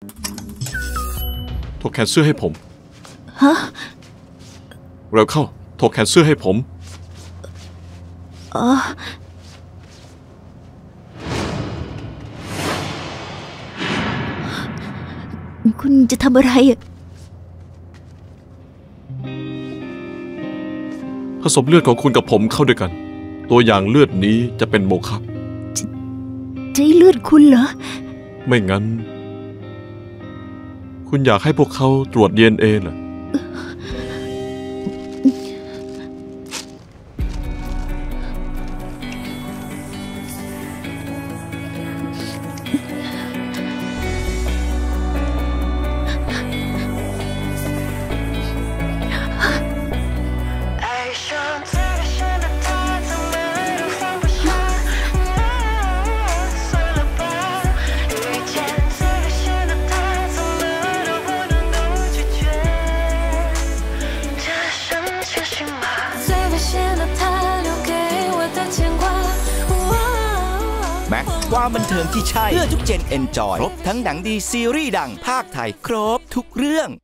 โทรแคนเซิลให้ผมฮะเร็วเข้าโทรแคนเซิลให้ผมคุณจะทำอะไรผสมเลือดของคุณกับผมเข้าด้วยกันตัวอย่างเลือดนี้จะเป็นโมฆะใช้เลือดคุณเหรอไม่งั้นคุณอยากให้พวกเขาตรวจ DNA เหรอความบันเทิงที่ใช่เพื่อทุกเจนเอนจอยครบทั้งหนังดีซีรีส์ดังภาคไทยครบทุกเรื่อง